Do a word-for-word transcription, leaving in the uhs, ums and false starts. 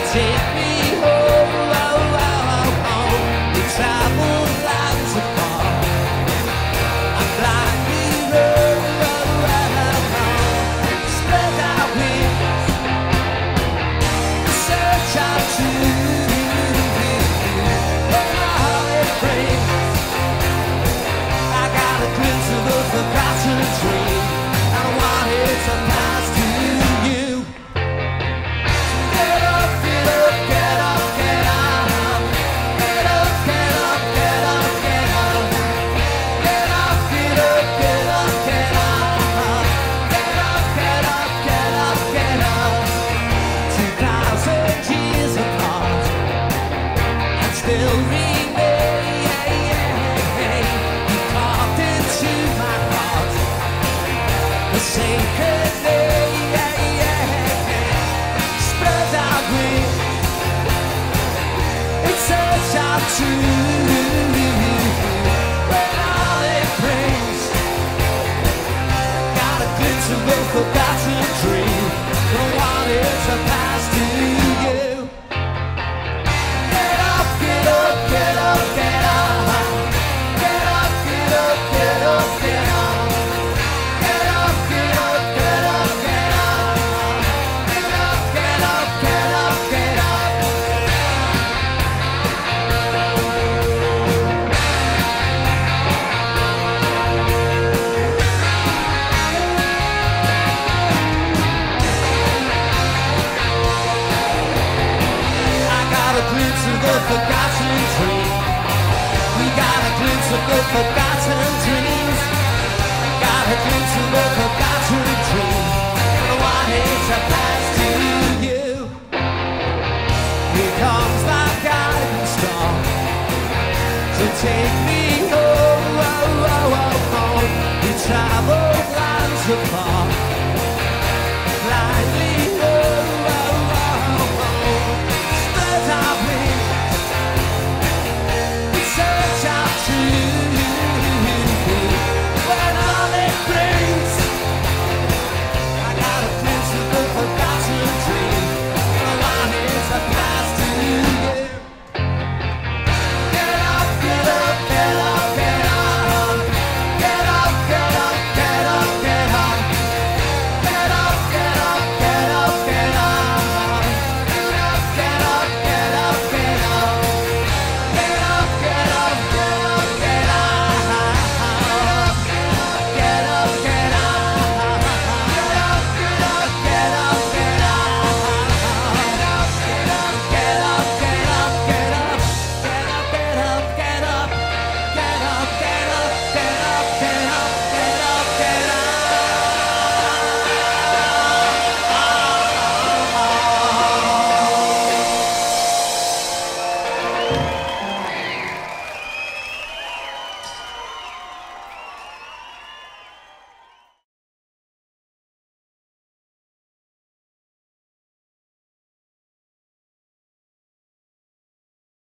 take me home, oh, oh, home. We travel lives apart. I'm blindly roll, oh, oh, oh. Spread our wings, search our truth, and all it brings. I got a glimpse of a forgotten dream, and I want it to pass to you. Get up, get up, get up, get up. Get up, get up, get up, get up. Get up, get up, get up, get up. Get up, get up, get up, get up. Two thousand years apart, and still remain. You carved into my heart the sacred name. Spread our wings, it search out truth, when all it brings. Got a glimpse of a forgotten dream, don't want it to pass to you. Get up, get up, get up, get up. Get up, get up, get up, get up. Get up, get up, get up, get up. Get up, get up, get up, get up. I got a glimpse of the forgotten dream. We got a glimpse of the forgotten dreams. Got a glimpse of the forgotten dream, and I want it to pass to you. Here comes my guiding star, so take